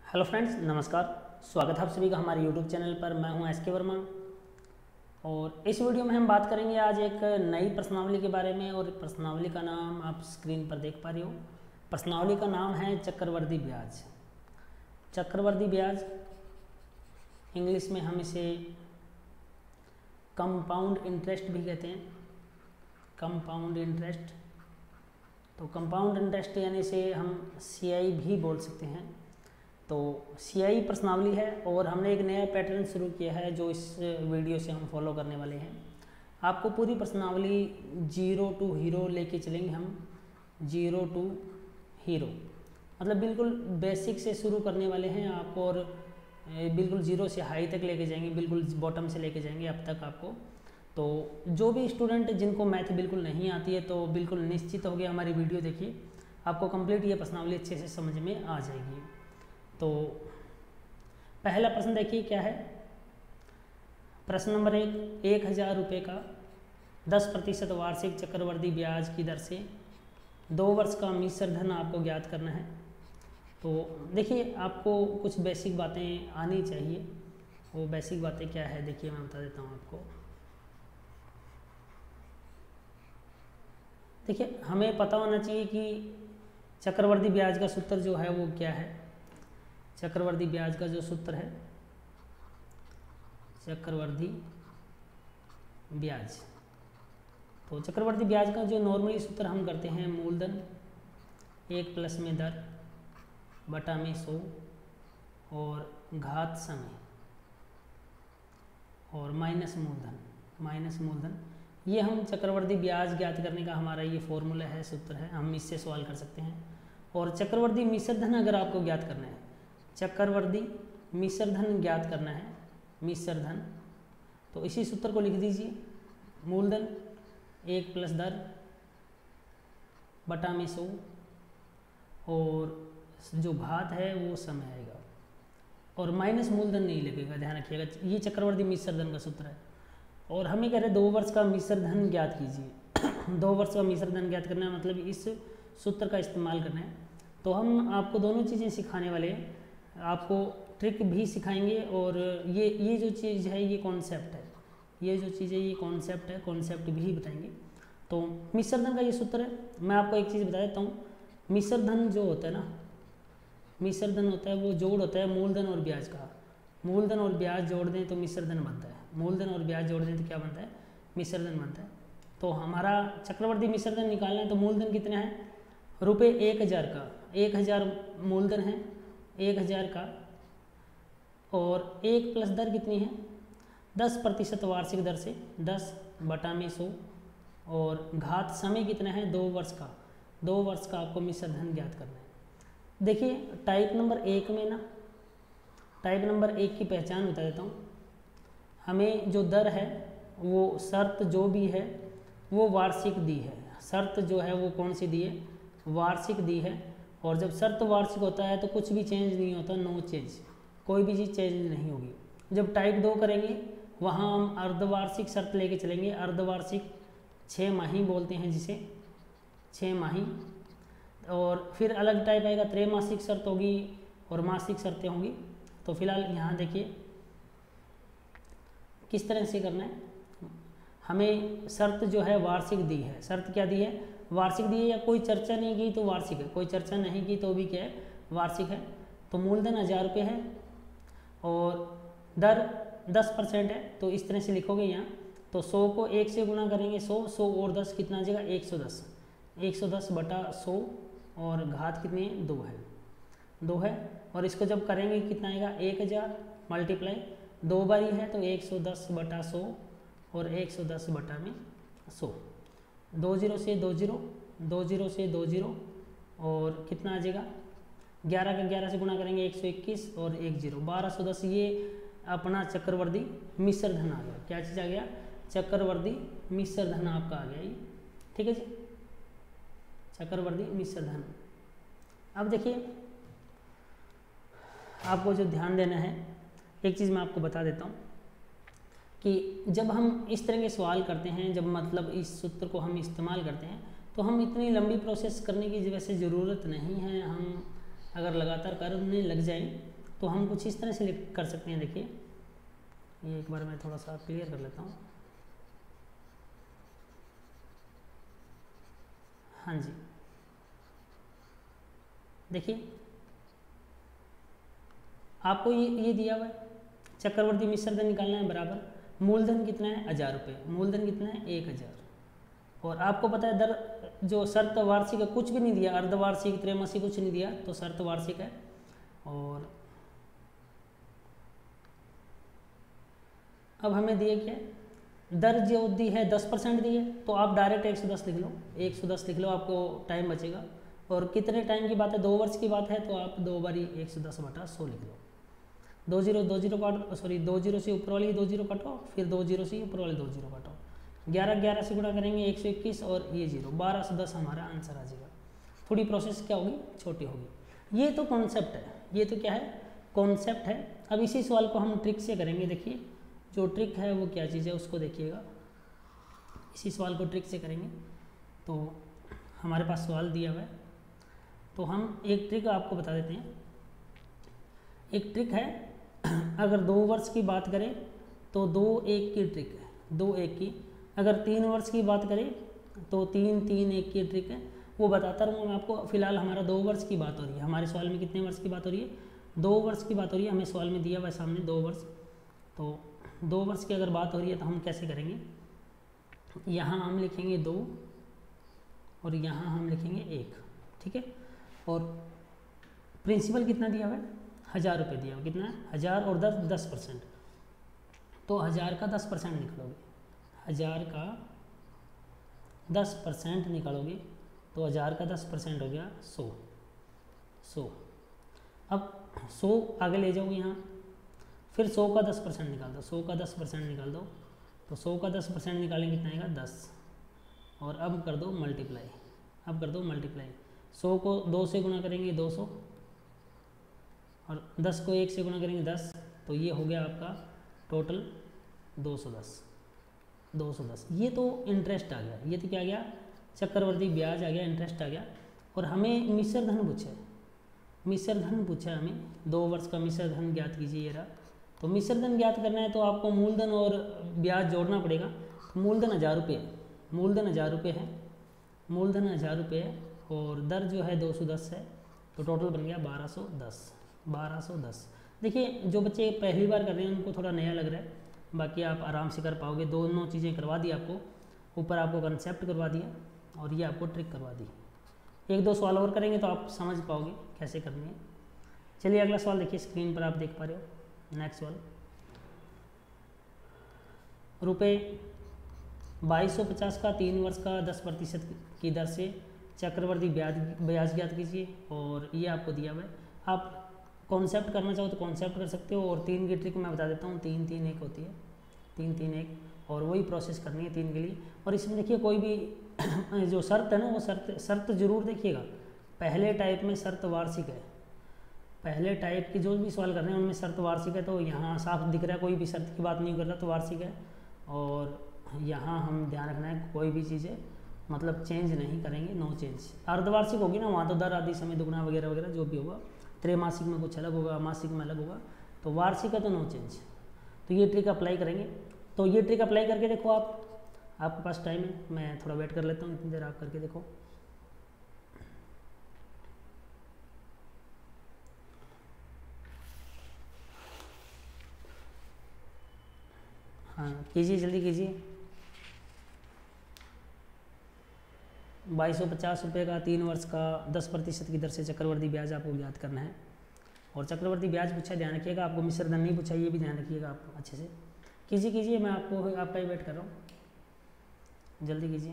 Hello friends, नमस्कार। स्वागत है आप सभी का हमारे यूट्यूब चैनल पर। मैं हूं एस के वर्मा और इस वीडियो में हम बात करेंगे आज एक नई प्रश्नावली के बारे में। और प्रश्नावली का नाम आप स्क्रीन पर देख पा रहे हो। प्रश्नावली का नाम है चक्रवर्ती ब्याज। चक्रवर्ती ब्याज, इंग्लिश में हम इसे कंपाउंड इंटरेस्ट भी कहते हैं। कंपाउंड इंटरेस्ट, तो कंपाउंड इंटरेस्ट यानी इसे हम CI भी बोल सकते हैं। तो CI प्रश्नावली है और हमने एक नया पैटर्न शुरू किया है जो इस वीडियो से हम फॉलो करने वाले हैं। आपको पूरी प्रश्नावली 0 to हीरो लेके चलेंगे हम। 0 to हीरो मतलब बिल्कुल बेसिक से शुरू करने वाले हैं आपको, और बिल्कुल 0 से हाई तक लेके जाएंगे, बिल्कुल बॉटम से लेके जाएंगे अब तक आपको। तो जो भी स्टूडेंट जिनको मैथ बिल्कुल नहीं आती है तो बिल्कुल निश्चित हो गया हमारी वीडियो देखिए, आपको कंप्लीट ये प्रश्नावली अच्छे से समझ में आ जाएगी। तो पहला प्रश्न देखिए क्या है। प्रश्न नंबर 1, 1000 रुपये का 10% वार्षिक चक्रवर्ती ब्याज की दर से 2 वर्ष का मिश्र धन आपको ज्ञात करना है। तो देखिए आपको कुछ बेसिक बातें आनी चाहिए। वो बेसिक बातें क्या है देखिए मैं बता देता हूँ आपको। देखिए हमें पता होना चाहिए कि चक्रवर्ती ब्याज का सूत्र जो है वो क्या है। चक्रवर्ती ब्याज का जो सूत्र है, चक्रवर्ती ब्याज, तो चक्रवर्ती ब्याज का जो नॉर्मली सूत्र हम करते हैं, मूलधन 1 प्लस में दर बटा में 100 और घात समय और माइनस मूलधन। ये हम चक्रवर्ती ब्याज ज्ञात करने का हमारा ये फॉर्मूला है, सूत्र है, हम इससे सवाल कर सकते हैं। और चक्रवर्ती मिश्र धन अगर आपको ज्ञात करना है, चक्रवर्ती मिश्र धन ज्ञात करना है, मिश्र धन, तो इसी सूत्र को लिख दीजिए। मूलधन 1 प्लस दर बटा में 100 और जो घात है वो समय आएगा, और माइनस मूलधन नहीं लगेगा, ध्यान रखिएगा। ये चक्रवर्ती मिश्र धन का सूत्र है। और हमें कह रहे हैं 2 वर्ष का मिश्र धन ज्ञात कीजिए। 2 वर्ष का मिश्र धन ज्ञात करना है मतलब इस सूत्र का इस्तेमाल करना है। तो हम आपको दोनों चीज़ें सिखाने वाले हैं, आपको ट्रिक भी सिखाएंगे और ये जो चीज़ है ये कॉन्सेप्ट है, ये जो चीज़ है ये कॉन्सेप्ट है, कॉन्सेप्ट भी बताएंगे। तो मिश्र धन का ये सूत्र है। मैं आपको एक चीज़ बता देता हूँ, मिश्र धन जो होता है ना, मिश्र धन होता है वो जोड़ होता है मूलधन और ब्याज का। मूलधन और ब्याज जोड़ दें तो मिश्र धन बनता है। मूलधन और ब्याज जोड़ दें तो क्या बनता है, मिश्र धन बनता है। तो हमारा चक्रवर्ती मिश्र धन निकालना है तो मूलधन कितना है, रुपये 1000 का, 1000 मूलधन है 1000 का, और 1 प्लस दर कितनी है 10% वार्षिक दर से 10 बटा में 100 और घात समय कितना है 2 वर्ष का। 2 वर्ष का आपको मिश्र धन ज्ञात करना है। देखिए टाइप नंबर 1 में ना, टाइप नंबर 1 की पहचान बता देता हूँ। हमें जो दर है वो शर्त जो भी है वो वार्षिक दी है। शर्त जो है वो कौन सी दी है, वार्षिक दी है। और जब शर्त वार्षिक होता है तो कुछ भी चेंज नहीं होता, नो चेंज, कोई भी चीज़ चेंज नहीं होगी। जब टाइप 2 करेंगे वहाँ हम अर्धवार्षिक शर्त लेके चलेंगे। अर्धवार्षिक 6 माही बोलते हैं जिसे, 6 माही। और फिर अलग टाइप आएगा, त्रैमासिक शर्त होगी और मासिक शर्तें होंगी। तो फिलहाल यहाँ देखिए किस तरह से करना है। हमें शर्त जो है वार्षिक दी है। शर्त क्या दी है, वार्षिक दी है, या कोई चर्चा नहीं की तो वार्षिक है, कोई चर्चा नहीं की तो भी क्या है, वार्षिक है। तो मूलधन 1000 रुपये है और दर 10% है, तो इस तरह से लिखोगे यहाँ। तो 100 को 1 से गुणा करेंगे, 100 और 10 कितना आ जाएगा 110, 110 बटा 100 और घात कितनी है 2 है। और इसको जब करेंगे कितना आएगा 1000 मल्टीप्लाई 2 बारी है तो 110 बटा 100 और 110 बटा में 100। 2 0 से 2 0, 2 0 से 2 0 और कितना आ जाएगा 11 का 11 से गुणा करेंगे 121 और 1 0, 1210। ये अपना चक्रवर्ती मिश्र धन आ गया। क्या चीज़ आ गया, चक्रवर्ती मिश्र धन आपका आ गया ये, ठीक है जी, चक्रवर्ती मिश्र धन। अब देखिए आपको जो ध्यान देना है, एक चीज़ मैं आपको बता देता हूँ कि जब हम इस तरह के सवाल करते हैं, जब मतलब इस सूत्र को हम इस्तेमाल करते हैं तो हम इतनी लंबी प्रोसेस करने की वैसे ज़रूरत नहीं है। हम अगर लगातार करने लग जाएं तो हम कुछ इस तरह से कर सकते हैं। देखिए ये एक बार मैं थोड़ा सा क्लियर कर लेता हूँ। हाँ जी, देखिए आपको ये दिया हुआ है, चक्रवर्ती मिश्र धन निकालना है बराबर मूलधन कितना है 1000 रुपये, मूलधन कितना है 1000, और आपको पता है दर जो शर्त वार्षिक है कुछ भी नहीं दिया, अर्धवार्षिक त्रैमासिक कुछ नहीं दिया, तो शर्त वार्षिक है। और अब हमें दिए क्या दर जो दी है 10% दी है, तो आप डायरेक्ट 110 लिख लो, 110 लिख लो, आपको टाइम बचेगा। और कितने टाइम की बात है 2 वर्ष की बात है, तो आप 2 बारी 110/100 लिख लो। 2 0 काटो, सॉरी 2 0 से ऊपर वाली 2 0 काटो, फिर 2 0 से ऊपर वाले 2 0 काटो, 11 11 से गुणा करेंगे 121 और ये 0, 1210 हमारा आंसर आ जाएगा। थोड़ी प्रोसेस क्या होगी छोटी होगी। ये तो कॉन्सेप्ट है, ये तो क्या है कॉन्सेप्ट है। अब इसी सवाल को हम ट्रिक से करेंगे। देखिए जो ट्रिक है वो क्या चीज़ है उसको देखिएगा। इसी सवाल को ट्रिक से करेंगे। तो हमारे पास सवाल दिया हुआ है, तो हम एक ट्रिक आपको बता देते हैं। एक ट्रिक है, अगर 2 वर्ष की बात करें तो 2 1 की ट्रिक है, 2 1 की। अगर 3 वर्ष की बात करें तो 3 3 1 की ट्रिक है। वो बताता रहूँगा मैं आपको। फिलहाल हमारा 2 वर्ष की बात हो रही है। हमारे सवाल में कितने वर्ष की बात हो रही है 2 वर्ष की बात हो रही है। हमें सवाल में दिया हुआ है सामने 2 वर्ष। तो 2 वर्ष की अगर बात हो रही है तो हम कैसे करेंगे, यहाँ हम लिखेंगे 2 और यहाँ हम लिखेंगे 1, ठीक है। और प्रिंसिपल कितना दिया हुआ है 1000 रुपये दिया हुआ, कितना 1000 और 10%, तो 1000 का 10% निकालोगे, 1000 का 10% निकालोगे तो 1000 का 10% हो गया 100। अब 100 आगे ले जाओगे यहाँ, फिर 100 का 10% निकाल दो, 100 का 10% निकाल दो, तो 100 का 10% निकालेंगे कितना आएगा 10। और अब कर दो मल्टीप्लाई, अब कर दो मल्टीप्लाई। 100 को 2 से गुणा करेंगे 200, और 10 को 1 से गुणा करेंगे 10, तो ये हो गया आपका टोटल 210। ये तो इंटरेस्ट आ गया, ये तो क्या आ गया चक्रवर्ती ब्याज आ गया, इंटरेस्ट आ गया। और हमें मिश्र धन पूछा है, मिश्र धन पूछा है हमें 2 वर्ष का मिश्र धन ज्ञात कीजिए ये रहा। तो मिश्र धन ज्ञात करना है तो आपको मूलधन और ब्याज जोड़ना पड़ेगा। तो मूलधन 1000 रुपये है, मूलधन 1000 रुपये है, मूलधन 1000 रुपये है, और दर जो है 210 है, तो टोटल बन गया 1210। देखिए जो बच्चे पहली बार कर रहे हैं उनको थोड़ा नया लग रहा है, बाकी आप आराम से कर पाओगे। दोनों चीज़ें करवा दी आपको, ऊपर आपको कंसेप्ट करवा दिया और ये आपको ट्रिक करवा दी। 1-2 सवाल और करेंगे तो आप समझ पाओगे कैसे करनी है। चलिए अगला सवाल देखिए, स्क्रीन पर आप देख पा रहे हो। नेक्स्ट सवाल, रुपये 2250 का 3 वर्ष का 10% की दर से चक्रवर्ती ब्याज ज्ञात कीजिए, और ये आपको दिया हुआ है। आप कॉन्सेप्ट करना चाहो तो कॉन्सेप्ट कर सकते हो, और 3 की ट्रिक मैं बता देता हूँ। 3 3 1 होती है, 3 3 1, और वही प्रोसेस करनी है 3 के लिए। और इसमें देखिए कोई भी जो शर्त है ना, वो शर्त जरूर देखिएगा। पहले टाइप में शर्त वार्षिक है, पहले टाइप के जो भी सवाल कर रहे हैं उनमें शर्त वार्षिक है, तो यहाँ साफ दिख रहा है कोई भी शर्त की बात नहीं कर रहा, तो वार्षिक है। और यहाँ हम ध्यान रखना है कोई भी चीज़ें मतलब चेंज नहीं करेंगे, नो चेंज। अर्धवार्षिक होगी ना, वहाँ तो दर आदि समय दुगुना वगैरह वगैरह जो भी होगा, त्रैमासिक में कुछ अलग होगा, मासिक में अलग होगा, तो वार्षिक है तो नो चेंज। तो ये ट्रिक अप्लाई करेंगे। तो ये ट्रिक अप्लाई करके देखो आप, आपके पास टाइम है, मैं थोड़ा वेट कर लेता हूँ, इतनी देर आप करके देखो। हाँ कीजिए, जल्दी कीजिए। 2250 रुपये का 3 वर्ष का 10% की दर से चक्रवर्ती ब्याज आपको ज्ञात करना है। और चक्रवर्ती ब्याज पूछा, ध्यान रखिएगा, आपको मिश्र धन नहीं पूछा, ये भी ध्यान रखिएगा आप अच्छे से। कीजिए कीजिए, मैं आपका ही वेट कर रहा हूँ, जल्दी कीजिए।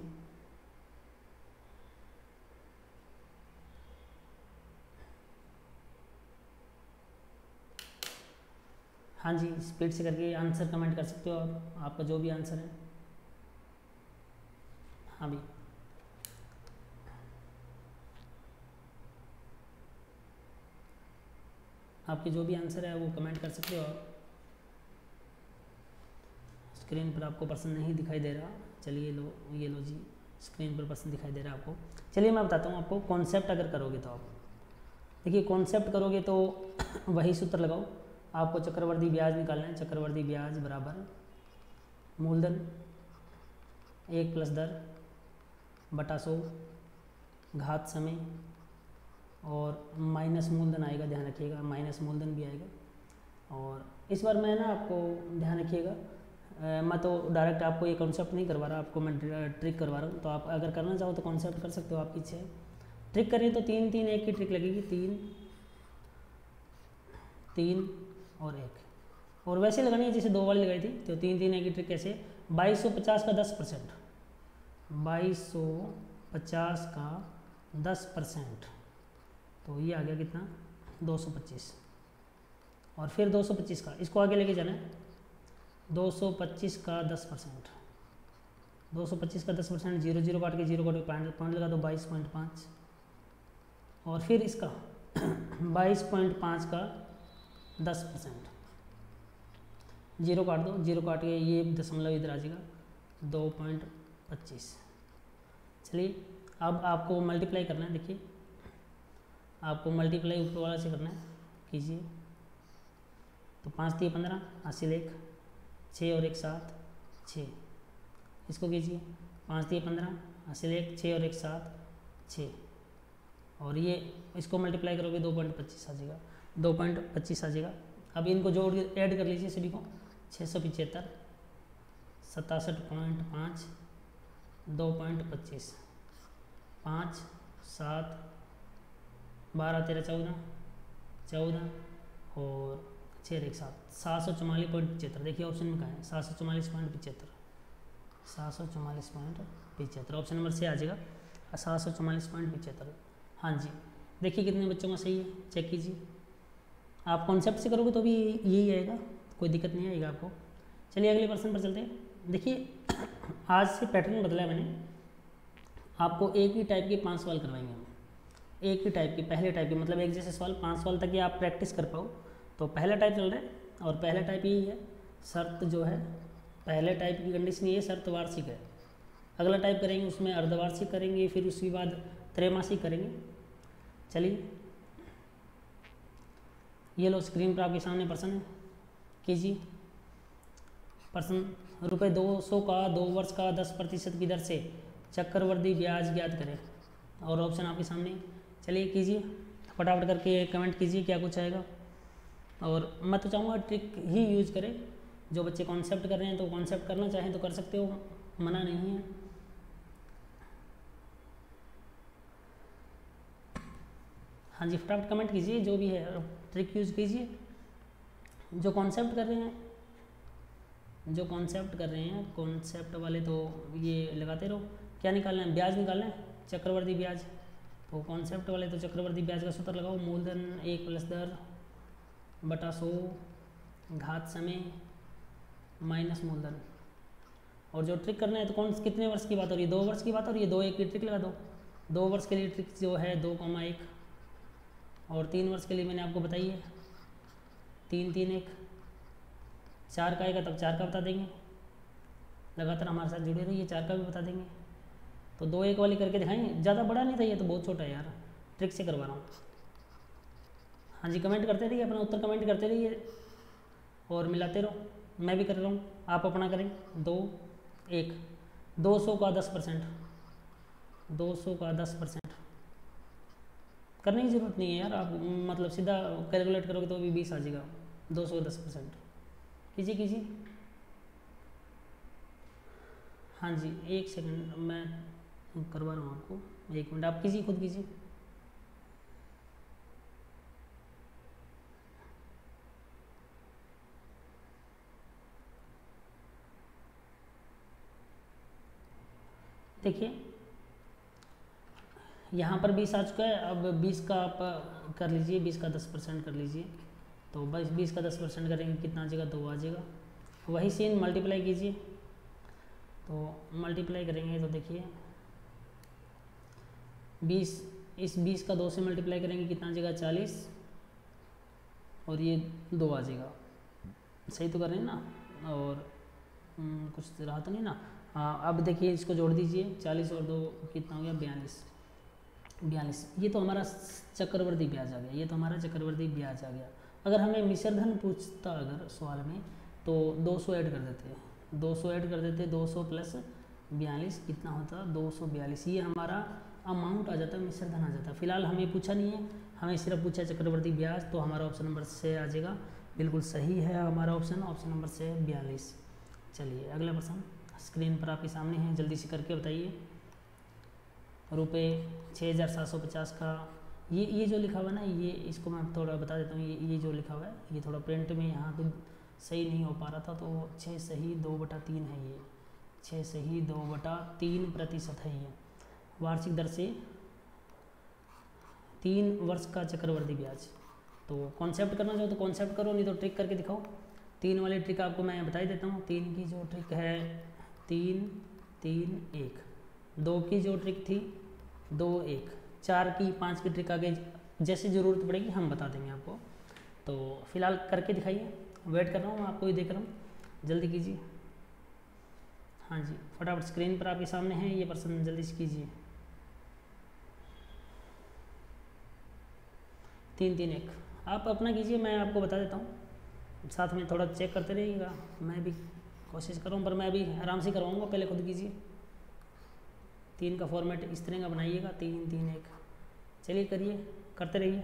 हाँ जी, स्पीड से करके आंसर कमेंट कर सकते हो आप, आपका जो भी आंसर है। हाँ भी, आपके जो भी आंसर है वो कमेंट कर सकते हो आप। स्क्रीन पर आपको पर्सन नहीं दिखाई दे रहा, चलिए लो, ये लो जी, स्क्रीन पर पर्सन दिखाई दे रहा है आपको। चलिए मैं बताता हूँ आपको कॉन्सेप्ट अगर करोगे तो आप देखिए कॉन्सेप्ट करोगे तो वही सूत्र लगाओ, आपको चक्रवर्ती ब्याज निकालना है। चक्रवर्ती ब्याज बराबर मूलधन 1 + दर बटा 100 घात समय और माइनस मूलधन आएगा, ध्यान रखिएगा माइनस मूलधन भी आएगा। और इस बार मैं ना आपको ध्यान रखिएगा, मैं तो डायरेक्ट आपको ये कॉन्सेप्ट नहीं करवा रहा, आपको मैं ट्रिक करवा रहा हूँ। तो आप अगर करना चाहो तो कॉन्सेप्ट कर सकते हो, आपकी इच्छा है। ट्रिक करें तो 3 3 1 की ट्रिक लगेगी, 3 3 और 1, और वैसे लगानी है जैसे 2 वाली लगाई थी। तो 3 3 1 की ट्रिक कैसे, 2250 का 10%, 2250 का 10%, तो ये आ गया कितना 225, और फिर 225 का, इसको आगे लेके जाना है, 225 का 10%, 225 का 10%, 0 0 काट के 0 काट के पॉइंट लगा दो 22.5, और फिर इसका 22.5 का 10%, 0 काट दो, 0 काट के ये दशमलव इधर आ जाएगा 2.25। चलिए अब आपको मल्टीप्लाई करना है, देखिए आपको मल्टीप्लाई ऊपर वाला से करना है, कीजिए। तो 5 3 15, 80 1, 6 और 1 7, 6, इसको कीजिए 5 3 15, 80 1, 6 और 1 7, 6, और ये इसको मल्टीप्लाई करोगे 2.25 आ जाएगा, 2.25 आ जाएगा। अब इनको जोड़ ऐड कर लीजिए सभी को, 675, 67.5, 2.25, 5 7 12 13 14 14 और 6 और 1 7, 744.75। देखिए ऑप्शन में कहाँ है, 744.75, 744.75 ऑप्शन नंबर से आ जाएगा, 744.75। हाँ जी, देखिए कितने बच्चों का सही है, चेक कीजिए। आप कॉन्सेप्ट से करोगे तो भी यही आएगा, कोई दिक्कत नहीं आएगा आपको। चलिए अगले प्रश्न पर चलते हैं। देखिए आज से पैटर्न बदला है मैंने, आपको एक ही टाइप के 5 सवाल करवाएंगे हम, एक ही टाइप के, पहले टाइप के, मतलब एक जैसे सवाल 5 सवाल तक ये आप प्रैक्टिस कर पाओ। तो पहला टाइप चल रहा है, और पहला टाइप यही है, शर्त जो है पहले टाइप की कंडीशन ये शर्त वार्षिक है। अगला टाइप करेंगे उसमें अर्धवार्षिक करेंगे, फिर उसके बाद त्रैमासिक करेंगे। चलिए ये लो स्क्रीन पर आपके सामने प्रश्न है, कीजिए। प्रश्न, ₹200 का 2 वर्ष का 10% की दर से चक्रवर्ती ब्याज ज्ञात करें, और ऑप्शन आपके सामने। चलिए कीजिए फटाफट करके कमेंट कीजिए क्या कुछ आएगा। और मैं तो चाहूँगा ट्रिक ही यूज करें, जो बच्चे कॉन्सेप्ट कर रहे हैं तो कॉन्सेप्ट करना चाहें तो कर सकते हो, मना नहीं है। हाँ जी फटाफट कमेंट कीजिए, जो भी है ट्रिक यूज कीजिए। जो कॉन्सेप्ट कर रहे हैं, जो कॉन्सेप्ट कर रहे हैं, कॉन्सेप्ट वाले तो ये लगाते रहो। क्या निकालना है, ब्याज निकालना है, चक्रवर्ती ब्याज। तो कॉन्सेप्ट वाले तो चक्रवर्ती ब्याज का सूत्र लगाओ, मूलधन 1 + दर बटा 100 घात समय माइनस मूलधन। और जो ट्रिक करना है तो कितने वर्ष की बात हो रही है, 2 वर्ष की बात हो रही है, 2 1 की ट्रिक लगा दो। 2 वर्ष के लिए ट्रिक जो है 2,1, और 3 वर्ष के लिए मैंने आपको बताई है 3 3 1। 4 का आएगा तब 4 का बता देंगे, लगातार हमारे साथ जुड़े रहिए, 4 का भी बता देंगे। तो 2 1 वाली करके दिखाएंगे, ज़्यादा बड़ा नहीं था ये तो, बहुत छोटा है यार, ट्रिक से करवा रहा हूँ। हाँ जी कमेंट करते रहिए, अपना उत्तर कमेंट करते रहिए और मिलाते रहो, मैं भी कर रहा हूँ, आप अपना करें। 2 1, 200 का 10%, 200 का 10% करने की ज़रूरत नहीं है यार, आप मतलब सीधा कैलकुलेट करोगे तो भी 20 आ जाएगा। 200 का 10% कीजिए कीजिए। हाँ जी 1 सेकंड मैं करवा रहा हूँ आपको, 1 मिनट आप कीजिए, खुद कीजिए। देखिए यहाँ पर 20 आ चुका है, अब 20 का आप कर लीजिए, 20 का 10% कर लीजिए। तो बस 20 का 10% करेंगे कितना आ जाएगा, 2 आ जाएगा। वही सीन मल्टीप्लाई कीजिए, तो मल्टीप्लाई करेंगे तो देखिए 20, इस 20 का 2 से मल्टीप्लाई करेंगे कितना आ जाएगा, 40, और ये 2 आ जाएगा। सही तो कर रहे हैं ना, और कुछ रहा तो नहीं ना। हाँ अब देखिए इसको जोड़ दीजिए, 40 और 2 कितना हो गया, 42। 42। ये तो हमारा चक्रवर्ती ब्याज आ गया, ये तो हमारा चक्रवर्ती ब्याज आ गया। अगर हमें मिश्र धन पूछता अगर सवाल में, तो 200 ऐड कर देते हैं, 200 ऐड कर देते, 200 प्लस 42 कितना होता, 242। ये हमारा अमाउंट आ जाता है, मिश्र धन आ जाता है। फिलहाल हमें पूछा नहीं है, हमें सिर्फ पूछा चक्रवर्ती ब्याज, तो हमारा ऑप्शन नंबर से आ जाएगा, बिल्कुल सही है हमारा ऑप्शन नंबर से 42। चलिए अगला प्रश्न स्क्रीन पर आपके सामने है, जल्दी से करके बताइए। रुपये 6750 का ये जो लिखा हुआ है ना, ये इसको मैं थोड़ा बता देता हूँ। ये जो लिखा हुआ है, ये थोड़ा प्रिंट में यहाँ पे सही नहीं हो पा रहा था, तो 6 सही 2/3 है, ये 6 सही 2/3% है। ये वार्षिक दर से 3 वर्ष का चक्रवर्ती ब्याज। तो कॉन्सेप्ट करना चाहो तो कॉन्सेप्ट करो, नहीं तो ट्रिक करके दिखाओ। 3 वाली ट्रिक आपको मैं बता ही देता हूँ। 3 की जो ट्रिक है 3 3 1, 2 की जो ट्रिक थी 2 1, 4 की 5 की ट्रिक आगे जैसे ज़रूरत पड़ेगी हम बता देंगे आपको। तो फिलहाल करके दिखाइए, वेट कर रहा हूँ, मैं आपको ही देख रहा हूँ, जल्दी कीजिए। हाँ जी, फटाफट स्क्रीन पर आपके सामने है ये प्रश्न, जल्दी से कीजिए। 3 3 1 आप अपना कीजिए, मैं आपको बता देता हूँ, साथ में थोड़ा चेक करते रहिएगा। मैं भी कोशिश कर रहा हूँ, पर मैं भी आराम से करवाऊँगा, पहले खुद कीजिए। 3 का फॉर्मेट इस तरह का बनाइएगा, 3 3 1। चलिए करिए, करते रहिए।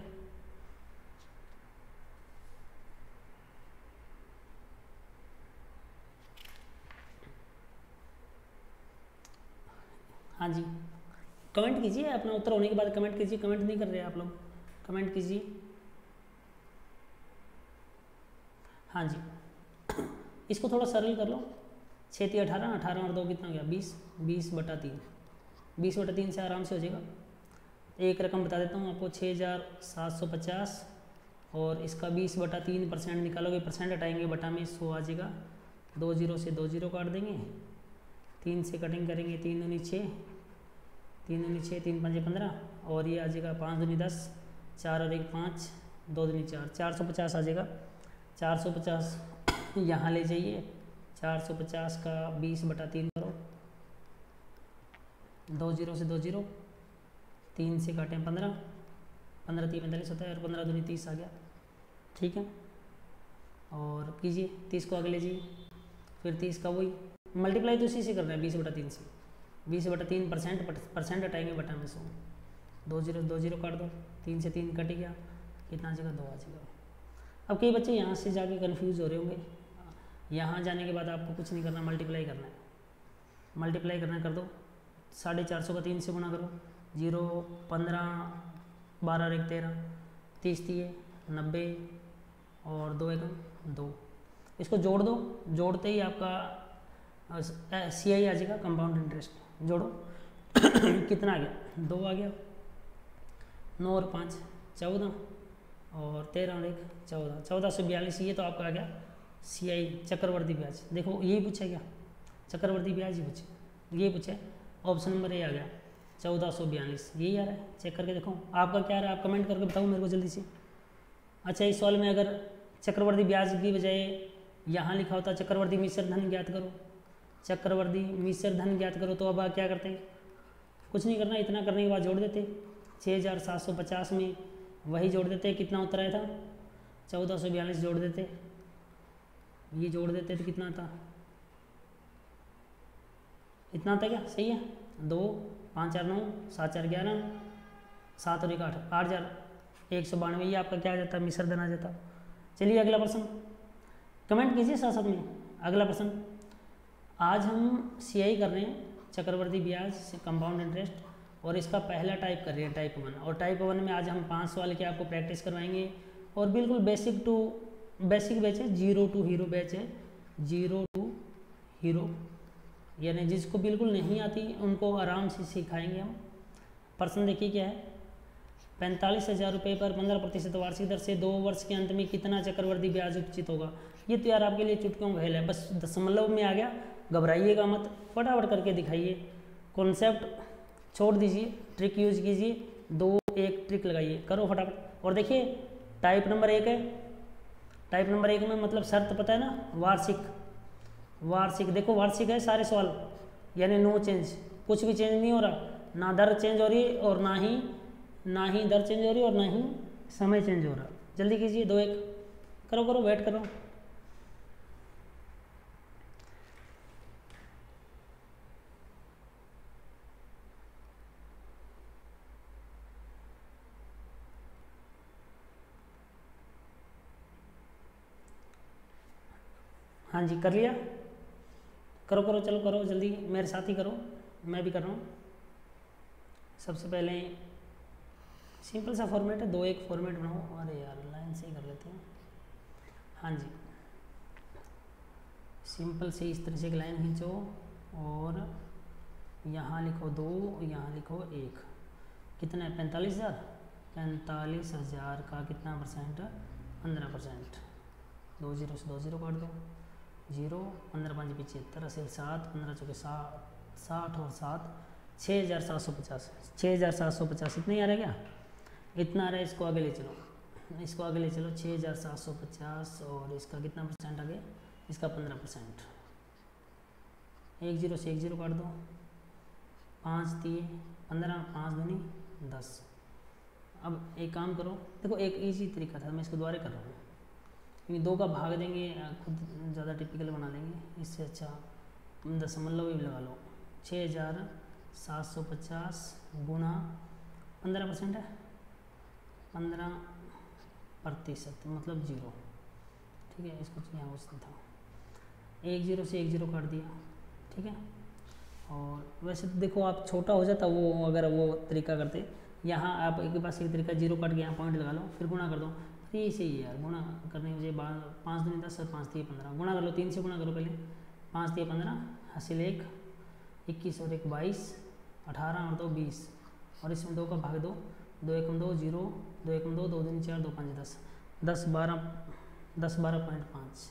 हाँ जी, कमेंट कीजिए, अपना उत्तर होने के बाद कमेंट कीजिए। कमेंट नहीं कर रहे आप लोग, कमेंट कीजिए। हाँ जी, इसको थोड़ा सरल कर लो। 6 3 18, 18 और 2 कितना हो गया 20, 20/3, 20/3 से आराम से हो जाएगा। एक रकम बता देता हूँ आपको, 6750, और इसका 20/3% निकालोगे, परसेंट हटाएंगे, बटा में 100 आ जाएगा। 2 0 से 2 0 काट देंगे, 3 से कटिंग करेंगे, 3 दूनी 6, 3 दूनी 6, 3 5 15, और ये आ जाएगा 5 दूनी 10, 4 और 1 5, 2 दूनी 4, 450 आ जाएगा। 450 यहाँ ले जाइए, 450 का 20/3 करो, 2 0 से 2 0, 3 से काटें 15, 15 3 45 होता है, और 15 दूनी 30 आ गया। ठीक है, और कीजिए 30 को आगे ले जाइए, फिर 30 का वही मल्टीप्लाई तो इसी से करना है 20/3 से, 20/3 परसेंट हटाएंगे, बटा में 100, 2 0 2 0 काट दो, 3 से 3 कट गया, कितना आ जाएगा 2 आ जाएगा। अब कई बच्चे यहाँ से जाके कंफ्यूज हो रहे होंगे, यहाँ जाने के बाद आपको कुछ नहीं करना, मल्टीप्लाई करना है, मल्टीप्लाई करना कर दो। 450 का 3 से गुणा करो, 0 15 12 और 1 13, 30 दिए 90, और 2 1 2, इसको जोड़ दो, जोड़ते ही आपका CI आ जाएगा, कंपाउंड इंटरेस्ट। जोड़ो कितना आ गया 2 आ गया, 9 और 5 14, और 13 और 1 14, 1442। ये तो आपका आ गया CI चक्रवर्ती ब्याज। देखो यही पूछा क्या, चक्रवर्ती ब्याज ही पूछे, ये पूछे, ऑप्शन नंबर ए आ गया 1442, यही आ रहा है। चेक करके देखो आपका क्या आ रहा है, आप कमेंट करके बताओ मेरे को जल्दी से। अच्छा, इस सवाल में अगर चक्रवर्ती ब्याज की बजाय यहाँ लिखा होता चक्रवर्ती मिश्र धन ज्ञात करो, चक्रवर्ती मिश्र धन ज्ञात करो, तो अब आप क्या करते हैं, कुछ नहीं करना, इतना करने के बाद जोड़ देते 6750 में वही जोड़ देते, कितना उत्तर आया था 1442 जोड़ देते, ये जोड़ देते तो कितना आता, इतना आता क्या, सही है। 2 5 4 9 7 4 11, 7 और 1 8, 8192, ये आपका क्या आ जाता है, मिश्र धन आ जाता। चलिए अगला प्रश्न, कमेंट कीजिए साथ साथ में। अगला प्रश्न, आज हम CI कर रहे हैं चक्रवर्ती ब्याज से कंपाउंड इंटरेस्ट, और इसका पहला टाइप कर रहे हैं टाइप 1, और टाइप 1 में आज हम 5 सवाल के आपको प्रैक्टिस करवाएंगे, और बिल्कुल बेसिक बैच है, 0 to हीरो बैच है, 0 to हीरो, यानी जिसको बिल्कुल नहीं आती उनको आराम से सिखाएंगे हम। प्रश्न देखिए क्या है, 45,000 रुपये पर 15% वार्षिक दर से 2 वर्ष के अंत में कितना चक्रवर्ती ब्याज उपचित होगा। ये तो यार आपके लिए चुटकियों का खेल है, बस दशमलव में आ गया, घबराइएगा मत, फटाफट करके दिखाइए। कॉन्सेप्ट छोड़ दीजिए, ट्रिक यूज कीजिए, 2 1 ट्रिक लगाइए, करो फटाफट। और देखिए टाइप नंबर 1 है, टाइप नंबर 1 में मतलब शर्त पता है ना, वार्षिक देखो वार्षिक है सारे सवाल, यानी नो चेंज, कुछ भी चेंज नहीं हो रहा, ना दर चेंज हो रही और ना ही ना ही दर चेंज हो रही और ना ही समय चेंज हो रहा। जल्दी कीजिए, 2-1 करो करो, वेट करो। हाँ जी, कर लिया, करो करो, चलो करो जल्दी, मेरे साथ ही करो, मैं भी कर रहा हूँ। सबसे पहले सिंपल सा फॉर्मेट है, 2-1 फॉर्मेट बनाओ। अरे यार लाइन से ही कर लेते हैं। हाँ जी, सिंपल से इस तरह से एक लाइन खींचो और यहाँ लिखो 2, यहाँ लिखो 1। कितना है? 45,000। 45,000 का कितना परसेंट? 15%। 2 0 से 2 0 काट दो, 0, 15 5 75, 80 7, 15 चौके 60 और 7 6,750। 6,750 इतना ही आ रहा है क्या? इतना आ रहा है। इसको आगे ले चलो, इसको आगे ले चलो। 6,750 और इसका कितना परसेंट आगे? इसका 15%। 1 0 से 1 0 काट दो, 5 3 15, 5 दूनी 10। अब एक काम करो, देखो एक इजी तरीका था, मैं इसको दोबारा कर रहा हूँ, क्योंकि 2 का भाग देंगे खुद ज़्यादा टिपिकल बना लेंगे। इससे अच्छा दशमलव भी लगा लो। 6,750 गुना 15% है, 15% मतलब 0। ठीक है, इसको यहाँ उसने था 1 0 से 1 0 काट दिया। ठीक है, और वैसे तो देखो आप छोटा हो जाता वो, अगर वो तरीका करते। यहाँ आप एक पास एक तरीका 0 काट के यहाँ पॉइंट लगा लो, फिर गुणा कर दो। ये सही है यार, गुणा करने मुझे 5 दूनी 10 और 5 3 15। गुणा कर लो, 3 से गुणा करो पहले। 5 3 15, हासिल 1, 21 और 1 22, 18 और 2 20, और इसमें 2 का भाग दो। 2 1 2 0, 2 1 2, 2 दूनी 4, 2 5 10, 10 12.5,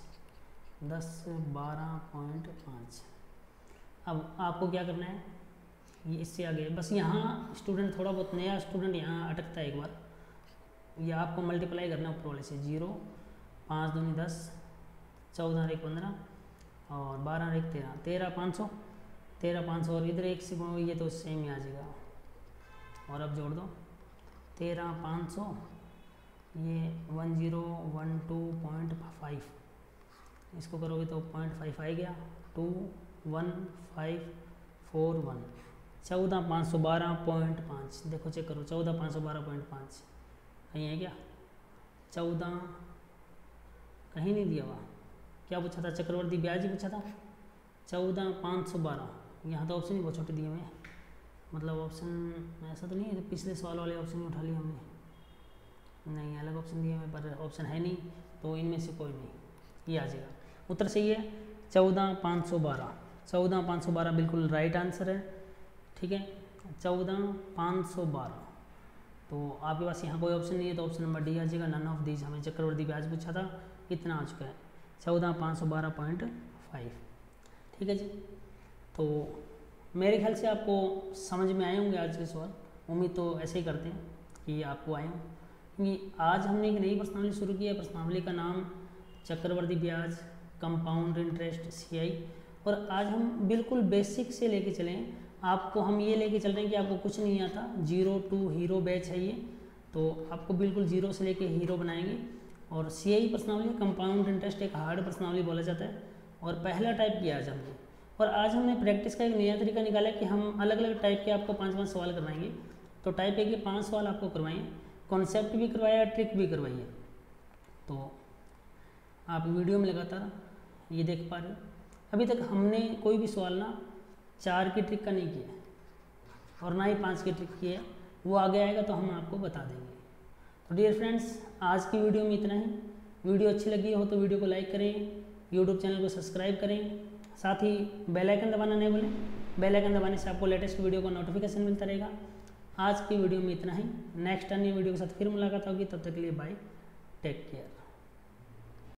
10 12.5। अब आपको क्या करना है, ये इससे आगे बस यहाँ स्टूडेंट थोड़ा बहुत नया स्टूडेंट यहाँ अटकता है एक बार, या आपको मल्टीप्लाई करना ऊपर वाले से। 0 5 दूनी 10, 14 और 1 15, और 12 और 1 13, 13,500, 13,500 और इधर 1 से गुणो, ये तो सेम ही आ जाएगा। और अब जोड़ दो 13,500, ये 1012.5, इसको करोगे तो 0.5 आ गया। 21541, 14,512.5। देखो चेक करो, 14,512.5 कहीं है क्या? 14 कहीं नहीं दिया हुआ। क्या पूछा था? चक्रवर्ती ब्याज ही पूछा था। 14,512, यहाँ तो ऑप्शन ही बहुत छोटे दिए हुए हैं, मतलब ऑप्शन ऐसा तो नहीं है पिछले सवाल वाले ऑप्शन ही उठा लिए हमने, नहीं अलग ऑप्शन दिए हुए, पर ऑप्शन है नहीं, तो इनमें से कोई नहीं, ये आ जाएगा। उत्तर सही है 14,512। 14,512 बिल्कुल राइट आंसर है। ठीक है, 14,512। तो आपके पास यहाँ कोई ऑप्शन नहीं है, तो ऑप्शन नंबर डी आ जाएगा, नन ऑफ दीज। हमें चक्रवर्ती ब्याज पूछा था, कितना आ चुका है? 14,512.5। ठीक है जी, तो मेरे ख्याल से आपको समझ में आए होंगे आज के सवाल, उम्मीद तो ऐसे ही करते हैं कि आपको आए हों, क्योंकि आज हमने एक नई प्रश्नावली शुरू की है। प्रश्नावली का नाम चक्रवर्ती ब्याज, कंपाउंड इंटरेस्ट, CI। और आज हम बिल्कुल बेसिक से लेके चलें, आपको हम ये लेके चल रहे हैं कि आपको कुछ नहीं आता, 0 to हीरो बैच है ये, तो आपको बिल्कुल 0 से लेके हीरो बनाएंगे। और CI प्रश्नावली, कंपाउंड इंटरेस्ट एक हार्ड प्रश्नावली बोला जाता है, और पहला टाइप किया आज हमने। और आज हमने प्रैक्टिस का एक नया तरीका निकाला कि हम अलग अलग टाइप के आपको 5-5 सवाल करवाएंगे। तो टाइप 1 के 5 सवाल आपको करवाएं, कॉन्सेप्ट भी करवाया, ट्रिक भी करवाइए। तो आप वीडियो में लगातार ये देख पा रहे हो। अभी तक हमने कोई भी सवाल ना 4 की ट्रिक का नहीं किया, और ना ही 5 की ट्रिक की है, वो आगे आएगा तो हम आपको बता देंगे। तो डियर फ्रेंड्स, आज की वीडियो में इतना ही। वीडियो अच्छी लगी हो तो वीडियो को लाइक करें, यूट्यूब चैनल को सब्सक्राइब करें, साथ ही बेल आइकन दबाना नहीं भूलें। बेल आइकन दबाने से आपको लेटेस्ट वीडियो का नोटिफिकेशन मिलता रहेगा। आज की वीडियो में इतना ही। नेक्स्ट अन्य वीडियो के साथ फिर मुलाकात होगी, तब तक के लिए बाय, टेक केयर।